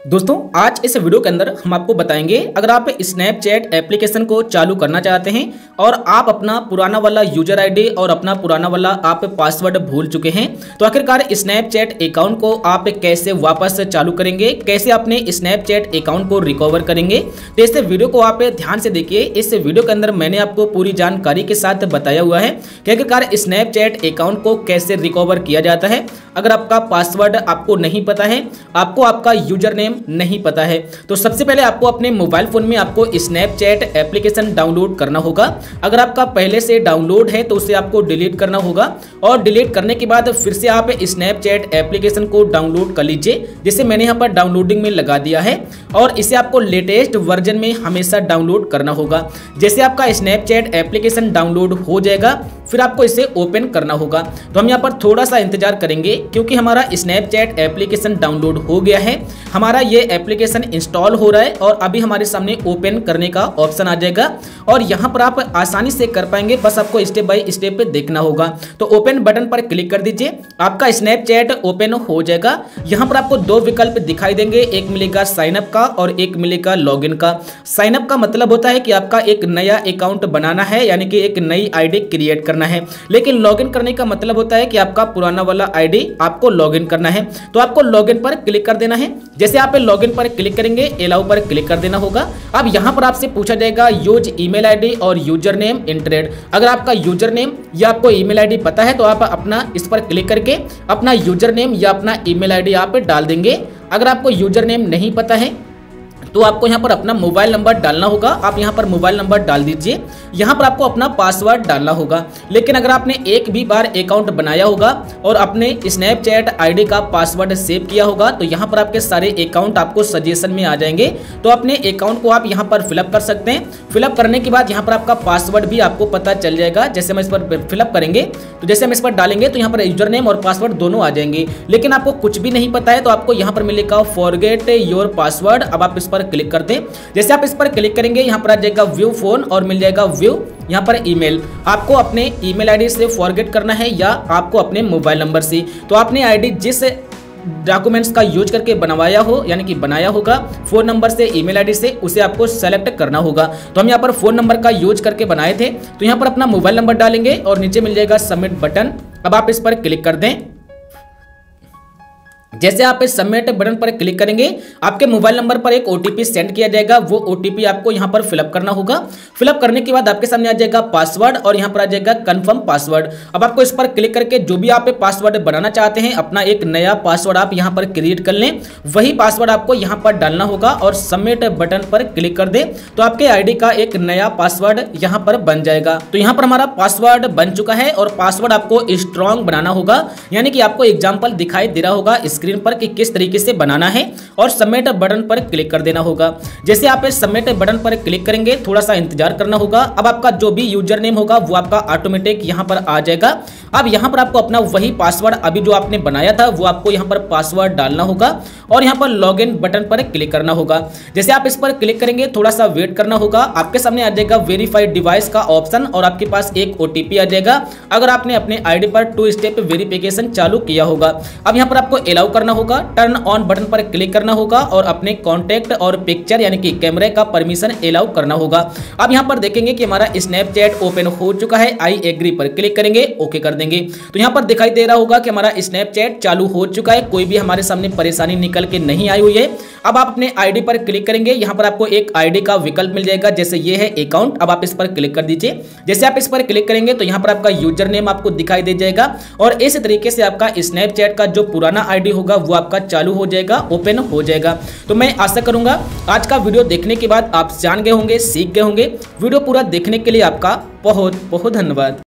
दोस्तों आज इस वीडियो के अंदर हम आपको बताएंगे अगर आप स्नैपचैट एप्लीकेशन को चालू करना चाहते हैं और आप अपना पुराना वाला यूजर आईडी और अपना पुराना वाला आप पासवर्ड भूल चुके हैं तो आखिरकार स्नैपचैट अकाउंट को आप कैसे वापस चालू करेंगे, कैसे अपने स्नैपचैट अकाउंट को रिकवर करेंगे। तो इस वीडियो को आप ध्यान से देखिए। इस वीडियो के अंदर मैंने आपको पूरी जानकारी के साथ बताया हुआ है कि आखिरकार स्नैपचैट अकाउंट को कैसे रिकवर किया जाता है। अगर आपका पासवर्ड आपको नहीं पता है, आपको आपका यूजर नेम नहीं पता है, तो सबसे पहले आपको अपने मोबाइल फोन में आपको स्नैपचैट एप्लीकेशन डाउनलोड करना होगा। अगर आपका पहले से डाउनलोड है तो उसे आपको डिलीट करना होगा और डिलीट करने के बाद फिर से आप स्नैपचैट एप्लीकेशन को डाउनलोड कर लीजिए, जैसे मैंने यहाँ पर डाउनलोडिंग में लगा दिया है। और इसे आपको लेटेस्ट वर्जन में हमेशा डाउनलोड करना होगा। जैसे आपका स्नैपचैट एप्लीकेशन डाउनलोड हो जाएगा फिर आपको इसे ओपन करना होगा। तो हम यहाँ पर थोड़ा सा इंतजार करेंगे क्योंकि हमारा स्नैपचैट एप्लीकेशन डाउनलोड हो गया है, हमारा ये एप्लीकेशन इंस्टॉल हो रहा है और अभी हमारे सामने ओपन करने का ऑप्शन आ जाएगा और यहाँ पर आप आसानी से कर पाएंगे। बस आपको स्टेप बाय स्टेप देखना होगा। तो ओपन बटन पर क्लिक कर दीजिए, आपका स्नैपचैट ओपन हो जाएगा। यहाँ पर आपको दो विकल्प दिखाई देंगे, एक मिलेगा साइन अप का और एक मिलेगा लॉगिन का। साइन अप का मतलब होता है कि आपका एक नया अकाउंट बनाना है, यानी कि एक नई आईडी क्रिएट करना है। लेकिन लॉगिन करने का मतलब होता है कि आपका पुराना वाला आईडी आपको लॉगिन करना है। तो आपको लॉगिन पर क्लिक कर देना है। जैसे आप लॉगिन पर क्लिक करेंगे अलाउ पर क्लिक कर देना होगा। अब यहां पर आपसे पूछा जाएगा यूज ईमेल आईडी और यूजर नेम इंटरेड। अगर आपका यूजर नेम या आपको ईमेल आईडी पता है तो आप अपना इस पर क्लिक करके अपना यूजर नेम या अपना ईमेल आईडी आप डाल देंगे। अगर आपको यूजर नेम नहीं पता है तो आपको यहाँ पर अपना मोबाइल नंबर डालना होगा। आप यहाँ पर मोबाइल नंबर डाल दीजिए। यहाँ पर आपको अपना पासवर्ड डालना होगा। लेकिन अगर आपने एक भी बार अकाउंट बनाया होगा और अपने स्नैपचैट आईडी का पासवर्ड सेव किया होगा तो यहाँ पर आपके सारे अकाउंट आपको सजेशन में आ जाएंगे। तो अपने अकाउंट को आप यहाँ पर फिलअप कर सकते हैं। फिलअप करने के बाद यहाँ पर आपका पासवर्ड भी आपको पता चल जाएगा। जैसे हम इस पर फिलअप करेंगे तो जैसे हम इस पर डालेंगे तो यहाँ पर यूजर नेम और पासवर्ड दोनों आ जाएंगे। लेकिन आपको कुछ भी नहीं पता है तो आपको यहाँ पर मिलेगा फॉरगेट योर पासवर्ड। अब आप इस पर क्लिक कर दें। जैसे आप इस पर क्लिक करेंगे यहाँ पर आ जाएगा व्यू फोन और मिल जाएगा व्यू यहाँ पर ईमेल। आपको अपने ईमेल आईडी से फॉरगेट करना है या आपको अपने मोबाइल नंबर से। तो आपने आईडी जिस डॉक्यूमेंट्स का यूज करके बनवाया हो यानी कि बनाया होगा फोन नंबर से ईमेल आईडी से, उसे आपको सेलेक्ट करना होगा। तो हम यहाँ पर फोन नंबर का यूज करके बनाए थे तो यहाँ पर अपना मोबाइल नंबर डालेंगे और नीचे मिल जाएगा सबमिट बटन। अब आप इस पर क्लिक कर दें। जैसे आप इस सबमिट बटन पर क्लिक करेंगे आपके मोबाइल नंबर पर एक ओटीपी सेंड किया जाएगा। वो ओटीपी आपको यहाँ पर फिलअप करना होगा। फिलअप करने के बाद आपके सामने आ जाएगा पासवर्ड और यहाँ पर आ जाएगा कंफर्म पासवर्ड। अब आपको इस पर क्लिक करके जो भी आप पासवर्ड बनाना चाहते हैं, अपना एक नया पासवर्ड आप यहाँ पर क्रिएट कर लें। वही पासवर्ड आपको यहाँ पर डालना होगा और सबमिट बटन पर क्लिक कर दें तो आपके आईडी का एक नया पासवर्ड यहाँ पर बन जाएगा। तो यहाँ पर हमारा पासवर्ड बन चुका है और पासवर्ड आपको स्ट्रॉन्ग बनाना होगा, यानी कि आपको एग्जाम्पल दिखाई दे रहा होगा स्क्रीन पर कि किस तरीके से बनाना है और सबमिट बटन पर क्लिक कर देना होगा। जैसे आप इस सबमिट बटन पर क्लिक करेंगे थोड़ा सा इंतजार करना होगा। अब आपका जो भी यूजर नेम होगा वो आपका ऑटोमेटिक यहां पर आ जाएगा। अब यहां पर आपको अपना वही पासवर्ड अभी जो आपने बनाया था वो आपको यहां पर पासवर्ड डालना होगा और यहां पर लॉगिन बटन पर क्लिक करना होगा। जैसे आप इस पर क्लिक करेंगे थोड़ा सा वेट करना होगा। आपके सामने आ जाएगा वेरीफाइड डिवाइस का ऑप्शन और आपके पास एक ओटीपी आ जाएगा अगर आपने अपने आईडी पर 2 स्टेप वेरिफिकेशन चालू किया होगा। अब यहां पर आपको अलाउ करना होगा, टर्न ऑन बटन पर क्लिक करना होगा और अपने कॉन्टैक्ट और पिक्चर यानी कि कैमरे का परमिशन अलाउ करना होगा। अब यहां पर देखेंगे कि हमारा स्नैपचैट ओपन हो चुका है। आई एग्री पर क्लिक करेंगे, ओके कर देंगे तो यहां पर दिखाई दे रहा होगा कि हमारा स्नैपचैट चालू हो चुका है। कोई भी हमारे सामने परेशानी निकल के नहीं आई हुई है। अब आप अपने आईडी पर क्लिक करेंगे, यहां पर आपको एक आईडी का विकल्प मिल जाएगा, जैसे ये है अकाउंट। अब आप इस पर क्लिक कर दीजिए। जैसे आप इस पर क्लिक करेंगे तो यहां पर आपका यूजर नेम आपको दिखाई दे जाएगा और इस तरीके से आपका स्नैपचैट का जो पुराना आईडी होगा वो आपका चालू हो जाएगा, ओपन हो जाएगा। तो मैं आशा करूंगा आज का वीडियो देखने के बाद आप जान गए होंगे, सीख गए होंगे। वीडियो पूरा देखने के लिए आपका बहुत बहुत धन्यवाद।